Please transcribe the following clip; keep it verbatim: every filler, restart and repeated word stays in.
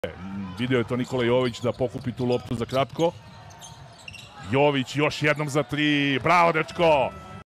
Video je to Nikola Jović da pokupi tu loptu za kratko. Jović još jednom za tri. Bravo, dečko!